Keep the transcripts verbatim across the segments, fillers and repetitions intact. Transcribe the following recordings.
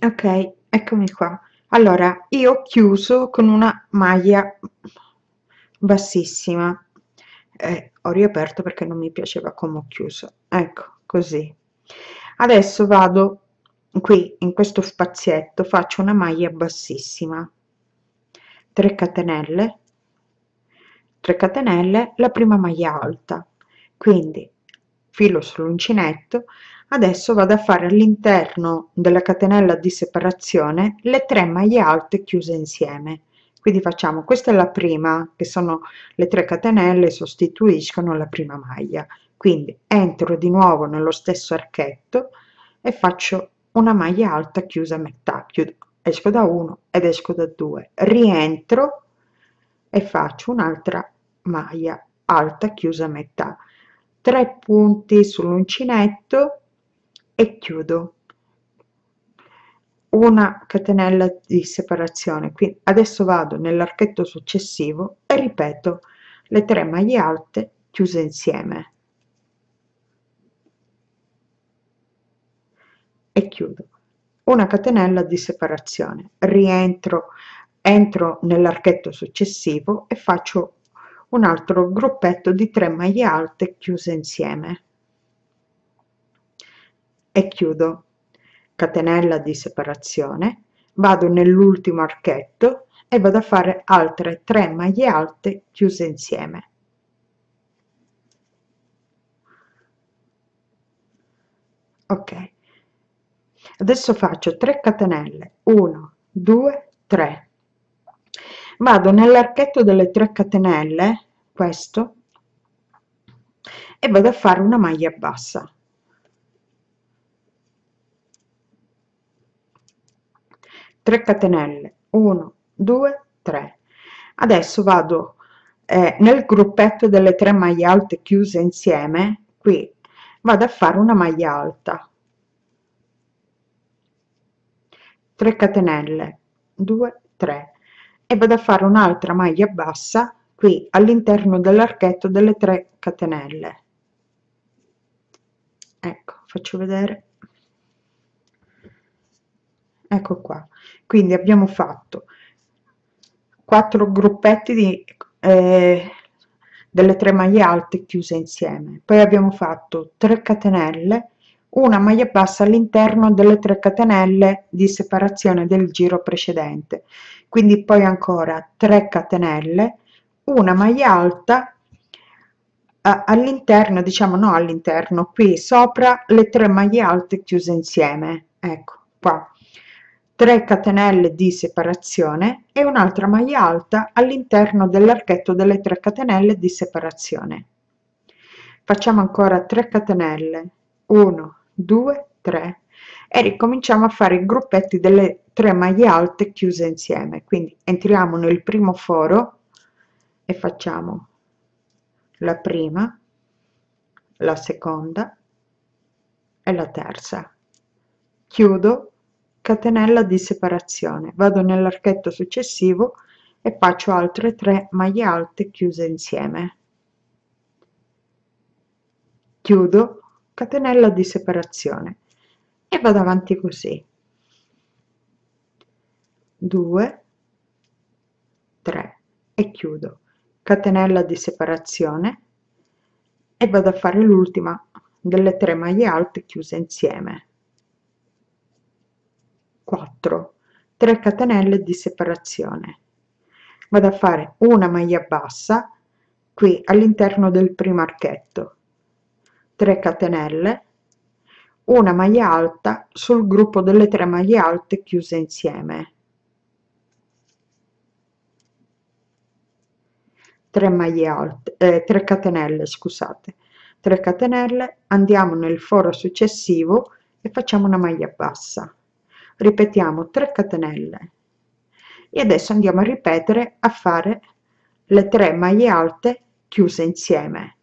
Ok, eccomi qua. Allora, io ho chiuso con una maglia bassissima. Eh, ho riaperto perché non mi piaceva come ho chiuso. Ecco, così. Adesso vado qui in questo spazietto, faccio una maglia bassissima. tre catenelle, tre catenelle, la prima maglia alta. Quindi filo sull'uncinetto. Adesso vado a fare all'interno della catenella di separazione le tre maglie alte chiuse insieme. Quindi facciamo, questa è la prima, che sono le tre catenelle, sostituiscono la prima maglia. Quindi entro di nuovo nello stesso archetto e faccio una maglia alta chiusa a metà. Chiudo, esco da uno ed esco da due, rientro e faccio un'altra maglia alta chiusa a metà. Tre punti sull'uncinetto e chiudo una catenella di separazione. Qui adesso vado nell'archetto successivo e ripeto le tre maglie alte chiuse insieme e chiudo una catenella di separazione, rientro, entro nell'archetto successivo e faccio un altro gruppetto di tre maglie alte chiuse insieme e chiudo, catenella di separazione, vado nell'ultimo archetto e vado a fare altre tre maglie alte chiuse insieme. Ok, adesso faccio tre catenelle, uno, due, tre. Vado nell'archetto delle tre catenelle, questo, e vado a fare una maglia bassa. tre catenelle, uno, due, tre. Adesso vado eh, nel gruppetto delle tre maglie alte chiuse insieme, qui vado a fare una maglia alta, tre catenelle, due, tre, e vado a fare un'altra maglia bassa qui all'interno dell'archetto delle tre catenelle. Ecco, faccio vedere. Ecco qua, quindi abbiamo fatto quattro gruppetti di, eh, delle tre maglie alte chiuse insieme, poi abbiamo fatto tre catenelle, una maglia bassa all'interno delle tre catenelle di separazione del giro precedente, quindi poi ancora tre catenelle, una maglia alta all'interno, diciamo no all'interno, qui sopra le tre maglie alte chiuse insieme, ecco qua, tre catenelle di separazione e un'altra maglia alta all'interno dell'archetto delle tre catenelle di separazione. Facciamo ancora tre catenelle, uno, due, tre e ricominciamo a fare i gruppetti delle tre maglie alte chiuse insieme, quindi entriamo nel primo foro e facciamo la prima, la seconda e la terza. Chiudo, catenella di separazione, vado nell'archetto successivo e faccio altre tre maglie alte chiuse insieme. Chiudo, catenella di separazione e vado avanti così. due, tre e chiudo, catenella di separazione e vado a fare l'ultima delle tre maglie alte chiuse insieme. quattro, tre catenelle di separazione. Vado a fare una maglia bassa qui all'interno del primo archetto, tre catenelle, una maglia alta sul gruppo delle tre maglie alte chiuse insieme, tre maglie alte, eh, tre catenelle, scusate, tre catenelle, andiamo nel foro successivo e facciamo una maglia bassa, ripetiamo tre catenelle e adesso andiamo a ripetere a fare le tre maglie alte chiuse insieme.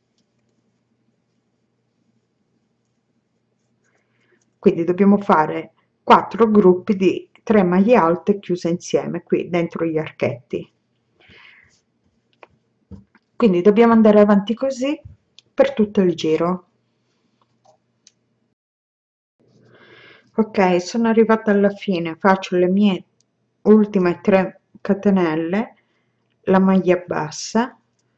Quindi dobbiamo fare quattro gruppi di tre maglie alte chiuse insieme qui dentro gli archetti. Quindi dobbiamo andare avanti così per tutto il giro. Ok, sono arrivata alla fine, faccio le mie ultime tre catenelle, la maglia bassa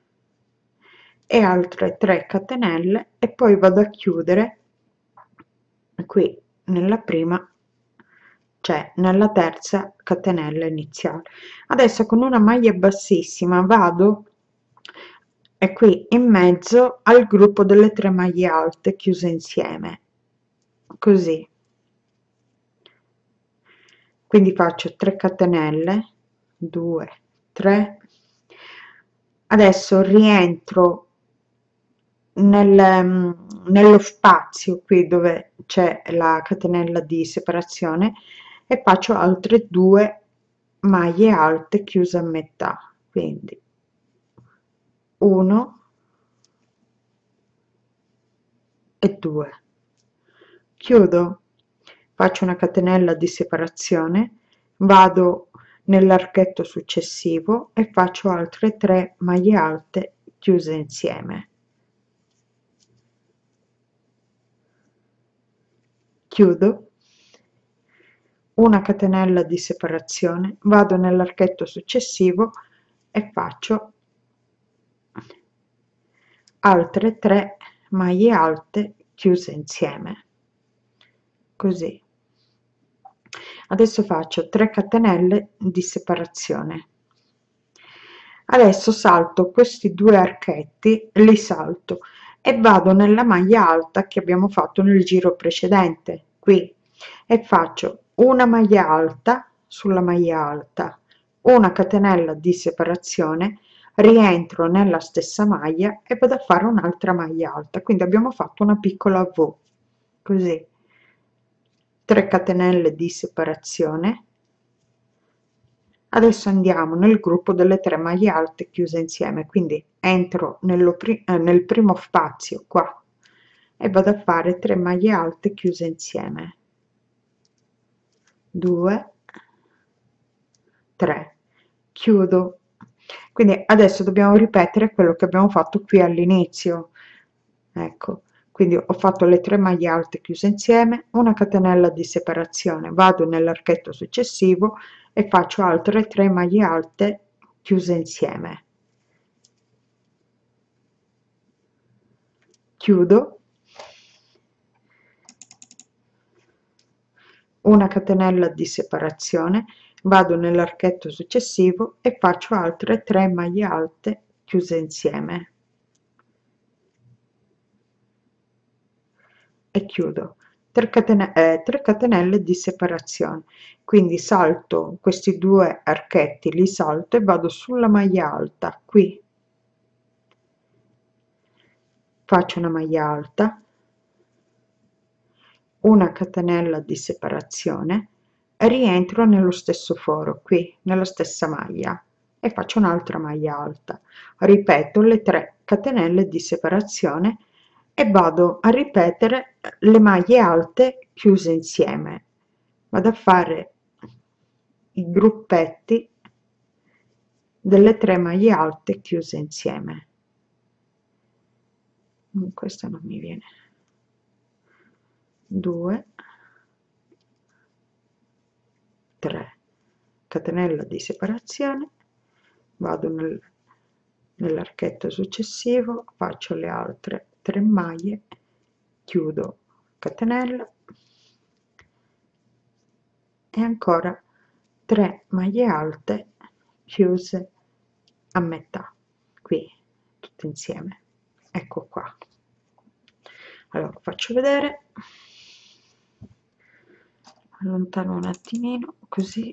e altre tre catenelle e poi vado a chiudere qui nella prima, cioè nella terza catenella iniziale. Adesso con una maglia bassissima vado e qui in mezzo al gruppo delle tre maglie alte chiuse insieme, così. Quindi faccio tre catenelle, due, tre. Adesso rientro nel, nello spazio qui dove c'è la catenella di separazione e faccio altre due maglie alte chiuse a metà, quindi uno e due, chiudo, faccio una catenella di separazione, vado nell'archetto successivo e faccio altre tre maglie alte chiuse insieme, chiudo, una catenella di separazione, vado nell'archetto successivo e faccio altre tre maglie alte chiuse insieme, così. Adesso faccio tre catenelle di separazione. Adesso salto questi due archetti, li salto e vado nella maglia alta che abbiamo fatto nel giro precedente, qui, e faccio una maglia alta sulla maglia alta, una catenella di separazione, rientro nella stessa maglia e vado a fare un'altra maglia alta, quindi abbiamo fatto una piccola V, così, tre catenelle di separazione. Adesso andiamo nel gruppo delle tre maglie alte chiuse insieme, quindi entro nello pri eh, nel primo spazio qua e vado a fare tre maglie alte chiuse insieme, due, tre, chiudo. Quindi adesso dobbiamo ripetere quello che abbiamo fatto qui all'inizio, ecco, quindi ho fatto le tre maglie alte chiuse insieme, una catenella di separazione, vado nell'archetto successivo e faccio altre tre maglie alte chiuse insieme, chiudo, una catenella di separazione, vado nell'archetto successivo e faccio altre tre maglie alte chiuse insieme e chiudo. tre catene eh, tre catenelle di separazione, quindi salto questi due archetti, li salto e vado sulla maglia alta qui, faccio una maglia alta, una catenella di separazione e rientro nello stesso foro qui, nella stessa maglia, e faccio un'altra maglia alta, ripeto le tre catenelle di separazione e vado a ripetere le maglie alte chiuse insieme, vado a fare i gruppetti delle tre maglie alte chiuse insieme. Questa non mi viene, due, tre, catenella di separazione, vado nel, nell'archetto successivo, faccio le altre tre maglie, chiudo, catenella e ancora tre maglie alte chiuse a metà, qui tutte insieme, ecco qua. Allora faccio vedere, allontano un attimino così.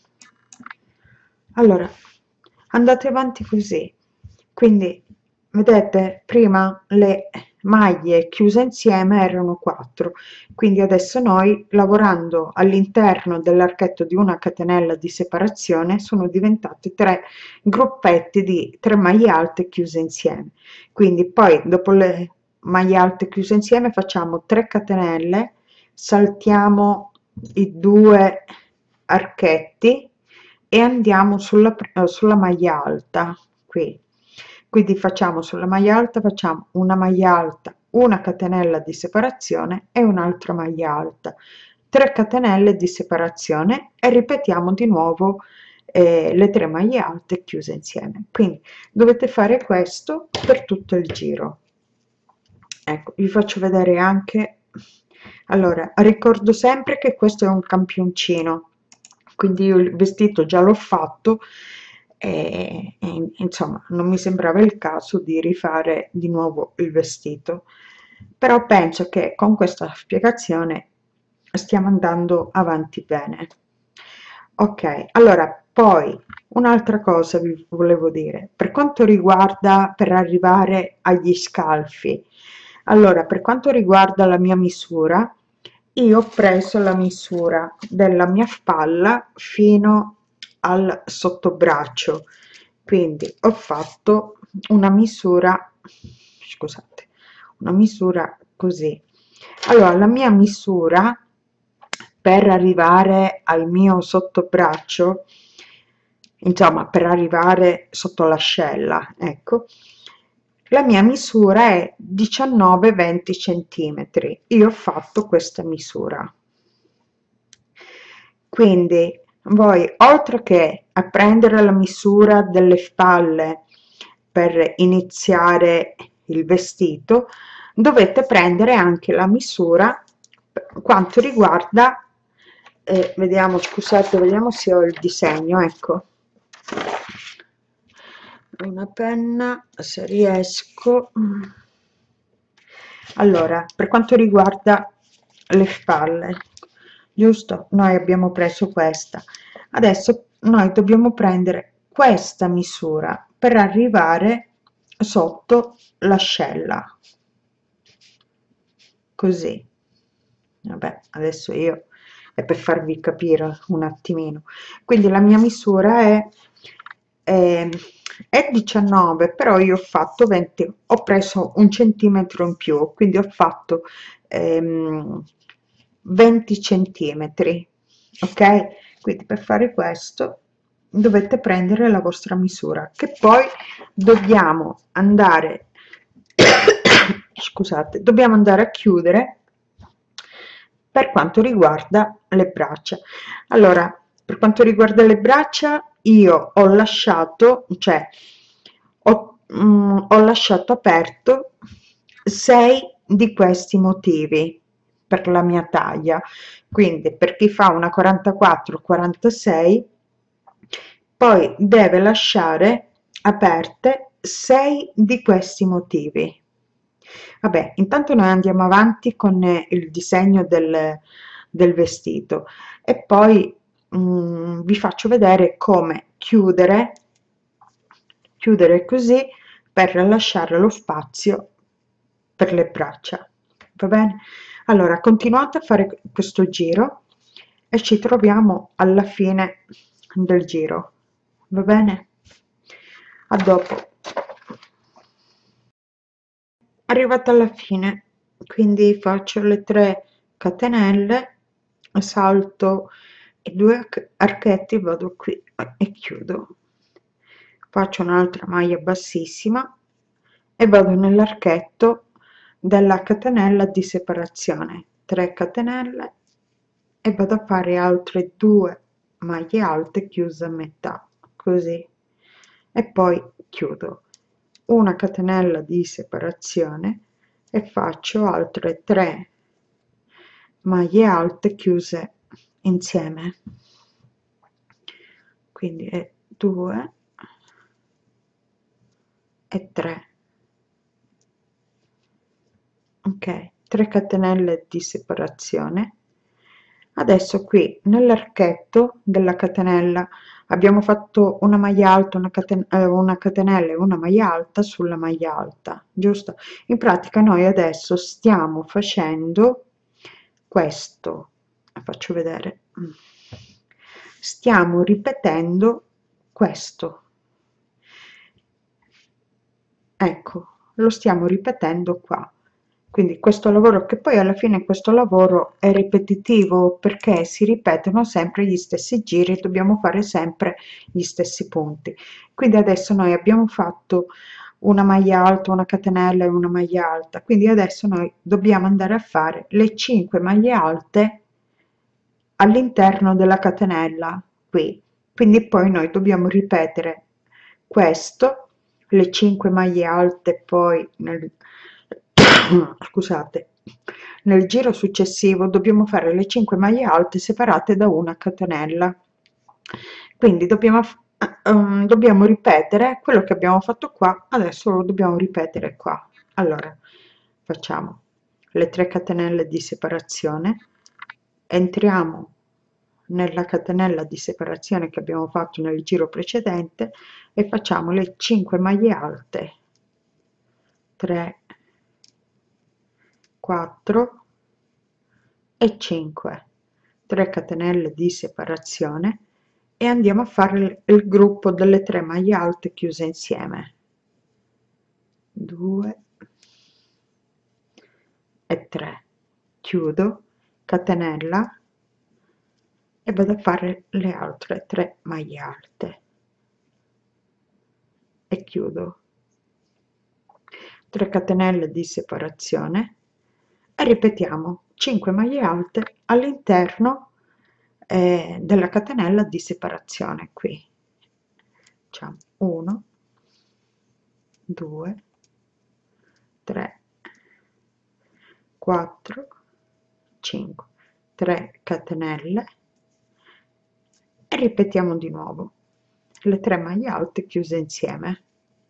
Allora andate avanti così, quindi vedete prima le maglie chiuse insieme erano quattro, quindi adesso noi lavorando all'interno dell'archetto di una catenella di separazione sono diventate tre gruppetti di tre maglie alte chiuse insieme, quindi poi dopo le maglie alte chiuse insieme facciamo tre catenelle, saltiamo i due archetti e andiamo sulla, sulla maglia alta qui, quindi facciamo sulla maglia alta facciamo una maglia alta, una catenella di separazione e un'altra maglia alta, tre catenelle di separazione e ripetiamo di nuovo eh, le tre maglie alte chiuse insieme. Quindi dovete fare questo per tutto il giro. Ecco, vi faccio vedere anche. Allora, ricordo sempre che questo è un campioncino, quindi io il vestito già l'ho fatto e, e insomma non mi sembrava il caso di rifare di nuovo il vestito, però penso che con questa spiegazione stiamo andando avanti bene. Ok, allora poi un'altra cosa vi volevo dire per quanto riguarda per arrivare agli scalfi. Allora, per quanto riguarda la mia misura, io ho preso la misura della mia spalla fino al sottobraccio, quindi ho fatto una misura, scusate, una misura così. Allora, la mia misura per arrivare al mio sottobraccio, insomma, per arrivare sotto l'ascella, ecco, la mia misura è diciannove venti centimetri. Io ho fatto questa misura. Quindi voi, oltre che a prendere la misura delle spalle per iniziare il vestito, dovete prendere anche la misura per quanto riguarda, eh, vediamo, scusate, vediamo se ho il disegno, ecco, una penna se riesco. Allora, per quanto riguarda le spalle, giusto? Noi abbiamo preso questa. Adesso noi dobbiamo prendere questa misura per arrivare sotto l'ascella. Così. Vabbè, adesso io è per farvi capire un attimino. Quindi la mia misura è, è, è diciannove, però io ho fatto venti, ho preso un centimetro in più, quindi ho fatto ehm, venti centimetri, ok? Quindi per fare questo dovete prendere la vostra misura, che poi dobbiamo andare scusate, dobbiamo andare a chiudere per quanto riguarda le braccia. Allora, per quanto riguarda le braccia, io ho lasciato, cioè, ho, mm, ho lasciato aperto sei di questi motivi per la mia taglia. Quindi, per chi fa una quarantaquattro quarantasei, poi deve lasciare aperte sei di questi motivi. Vabbè, intanto noi andiamo avanti con eh, il disegno del, del vestito e poi mm, vi faccio vedere come chiudere, chiudere così per lasciare lo spazio per le braccia. Va bene? Allora, continuate a fare questo giro e ci troviamo alla fine del giro. Va bene? A dopo. Arrivata alla fine, quindi faccio le tre catenelle, salto i due archetti, vado qui e chiudo, faccio un'altra maglia bassissima e vado nell'archetto della catenella di separazione, tre catenelle e vado a fare altre due maglie alte chiuse a metà, così, e poi chiudo una catenella di separazione e faccio altre tre maglie alte chiuse insieme, quindi è due e tre, ok, tre catenelle di separazione. Adesso qui nell'archetto della catenella abbiamo fatto una maglia alta, una, caten eh, una catenella e una maglia alta sulla maglia alta, giusto? In pratica noi adesso stiamo facendo questo, faccio vedere, stiamo ripetendo questo, ecco, lo stiamo ripetendo qua. Quindi questo lavoro, che poi alla fine questo lavoro è ripetitivo perché si ripetono sempre gli stessi giri e dobbiamo fare sempre gli stessi punti. Quindi adesso noi abbiamo fatto una maglia alta, una catenella e una maglia alta, quindi adesso noi dobbiamo andare a fare le cinque maglie alte all'interno della catenella qui, quindi poi noi dobbiamo ripetere questo, le cinque maglie alte, poi nel scusate, nel giro successivo dobbiamo fare le cinque maglie alte separate da una catenella, quindi dobbiamo, um, dobbiamo ripetere quello che abbiamo fatto qua, adesso lo dobbiamo ripetere qua. Allora facciamo le tre catenelle di separazione, entriamo nella catenella di separazione che abbiamo fatto nel giro precedente e facciamo le cinque maglie alte, tre, quattro e cinque, tre catenelle di separazione e andiamo a fare il gruppo delle tre maglie alte chiuse insieme, due e tre, chiudo, catenella e vado a fare le altre tre maglie alte e chiudo, tre catenelle di separazione e ripetiamo cinque maglie alte all'interno eh, della catenella di separazione. Qui facciamo uno, due, tre, quattro, cinque, tre catenelle e ripetiamo di nuovo le tre maglie alte chiuse insieme,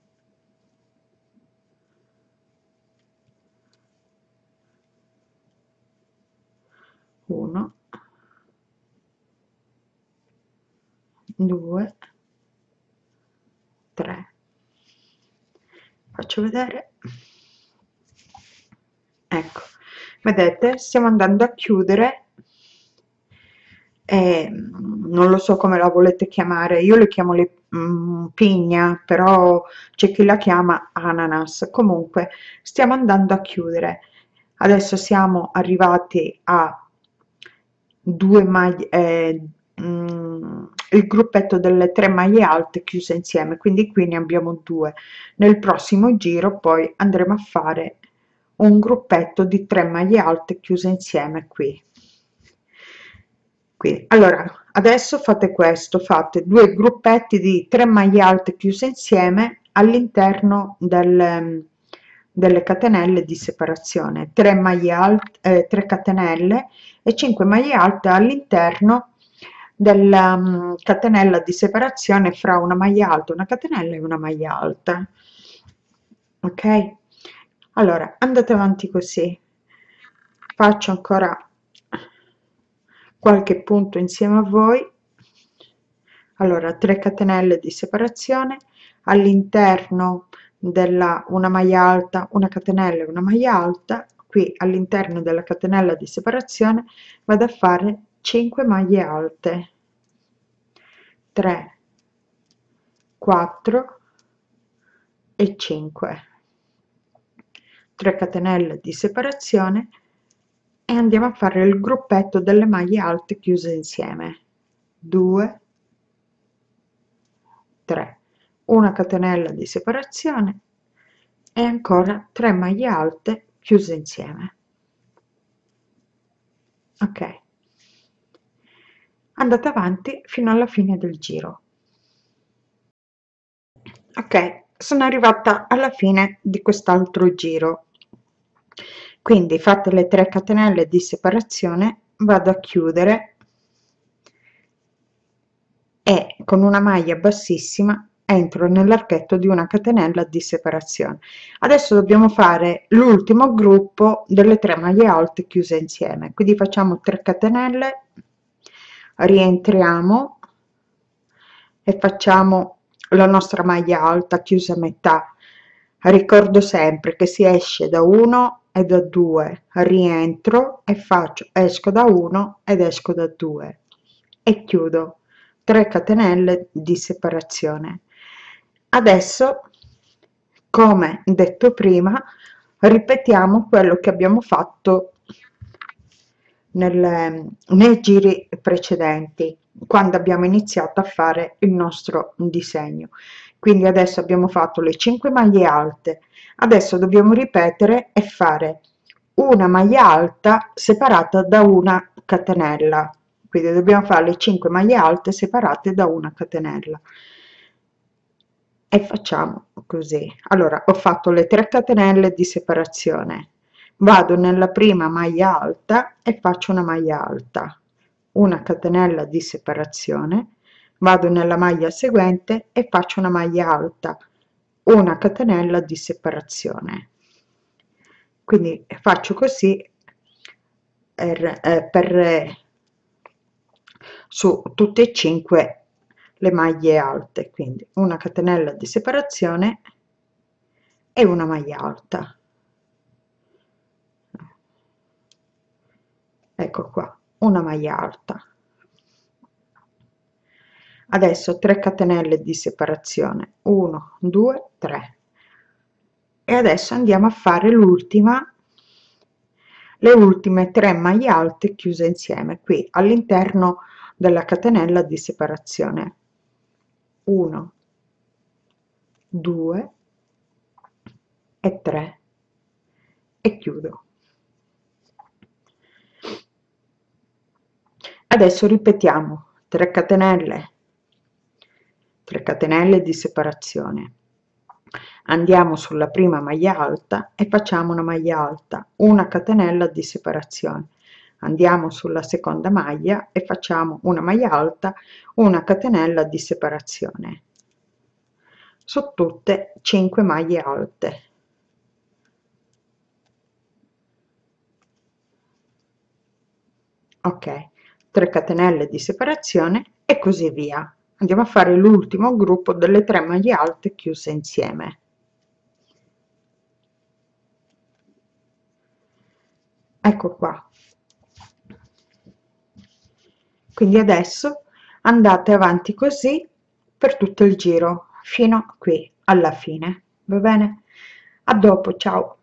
uno, due, tre, faccio vedere, ecco, vedete, stiamo andando a chiudere, eh, non lo so come la volete chiamare, io le chiamo le mm, pigna, però c'è chi la chiama ananas, comunque stiamo andando a chiudere, adesso siamo arrivati a due maglie, eh, mm, il gruppetto delle tre maglie alte chiuse insieme, quindi qui ne abbiamo due, nel prossimo giro poi andremo a fare un gruppetto di tre maglie alte chiuse insieme qui. Quindi, allora, adesso fate questo, fate due gruppetti di tre maglie alte chiuse insieme all'interno del, delle catenelle di separazione, tre maglie alte, eh, tre catenelle e cinque maglie alte all'interno della um, catenella di separazione fra una maglia alta, una catenella e una maglia alta. Ok? Allora, andate avanti così. Faccio ancora qualche punto insieme a voi. Allora, tre catenelle di separazione all'interno della una maglia alta, una catenella e una maglia alta, qui all'interno della catenella di separazione vado a fare cinque maglie alte, tre, quattro e cinque, tre catenelle di separazione e andiamo a fare il gruppetto delle maglie alte chiuse insieme, due, tre, una catenella di separazione e ancora tre maglie alte chiuse insieme. Ok, andate avanti fino alla fine del giro. Ok, sono arrivata alla fine di quest'altro giro, quindi fate le tre catenelle di separazione, vado a chiudere e con una maglia bassissima entro nell'archetto di una catenella di separazione. Adesso dobbiamo fare l'ultimo gruppo delle tre maglie alte chiuse insieme, quindi facciamo tre catenelle, rientriamo e facciamo la nostra maglia alta chiusa a metà. Ricordo sempre che si esce da uno e da due, rientro e faccio, esco da uno ed esco da due e chiudo, tre catenelle di separazione. Adesso, come detto prima, ripetiamo quello che abbiamo fatto nel, nei giri precedenti, quando abbiamo iniziato a fare il nostro disegno. Quindi adesso abbiamo fatto le cinque maglie alte, adesso dobbiamo ripetere e fare una maglia alta separata da una catenella, quindi dobbiamo fare le cinque maglie alte separate da una catenella e facciamo così. Allora ho fatto le tre catenelle di separazione, vado nella prima maglia alta e faccio una maglia alta, una catenella di separazione, vado nella maglia seguente e faccio una maglia alta, una catenella di separazione. Quindi faccio così per, eh, per eh, su tutte e cinque le maglie alte, quindi una catenella di separazione e una maglia alta. Ecco qua, una maglia alta. Adesso tre catenelle di separazione, uno, due, tre. E adesso andiamo a fare l'ultima, le ultime tre maglie alte chiuse insieme qui all'interno della catenella di separazione. uno, due e tre e chiudo. Adesso ripetiamo tre catenelle, tre catenelle di separazione, andiamo sulla prima maglia alta e facciamo una maglia alta, una catenella di separazione, andiamo sulla seconda maglia e facciamo una maglia alta, una catenella di separazione su tutte cinque maglie alte. Ok, tre catenelle di separazione e così via. Andiamo a fare l'ultimo gruppo delle tre maglie alte chiuse insieme. Ecco qua. Quindi adesso andate avanti così per tutto il giro fino qui alla fine, va bene? A dopo, ciao.